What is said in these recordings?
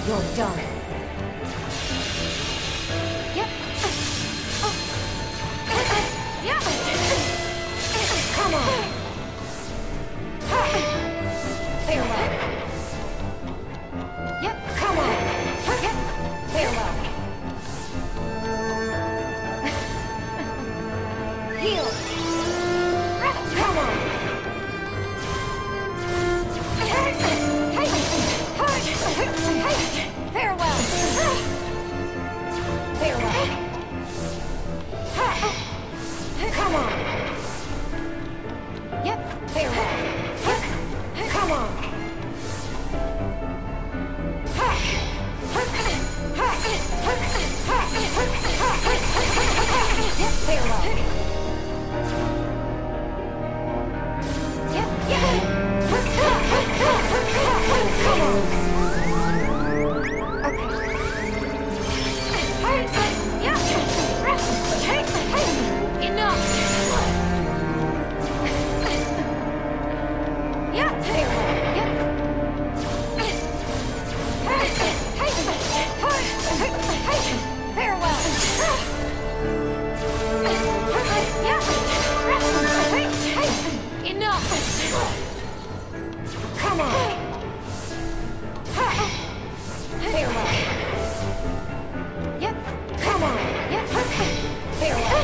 You're done. Yep. Oh. Yep. Come on. Farewell. Yep. Come on. Yep. Farewell. Heal. Come on. Farewell. Farewell. Come on. Yep. Farewell. Come on. Yep. Farewell. Yep. Yep. Come on. Come on. Farewell. Yep. Come on. Yep. Farewell.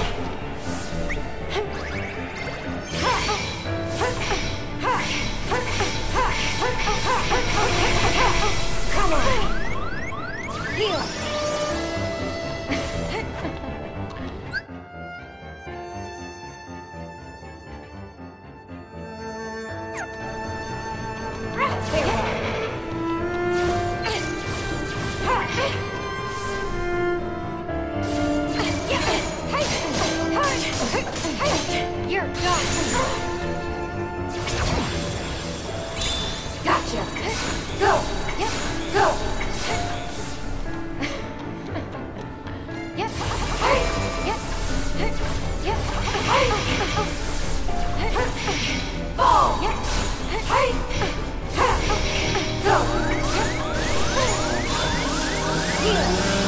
Come on. Heal. You're done. Gotcha. Go. Yep. Go. Yep. Yep. Yep. Ball. Yep. Go. Heal.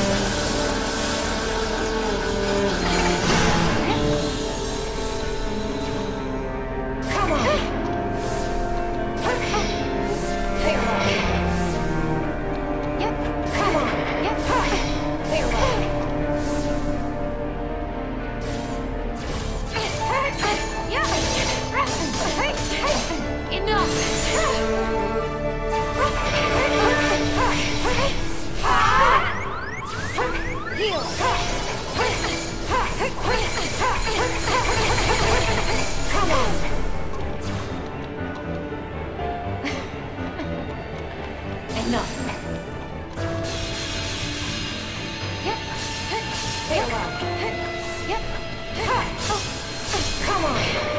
Come on. Enough. Yep. Farewell. Yep. Come on.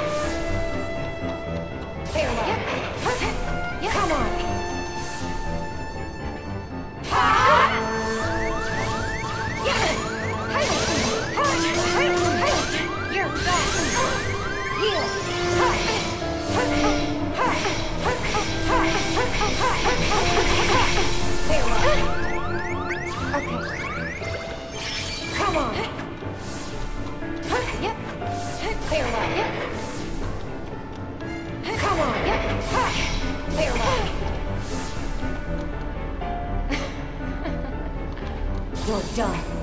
Farewell. Yep. Come on. You're done. Heal. Farewell. Okay. Come on. Yep. Farewell. Yep. Come on. Yep. Farewell. You're done.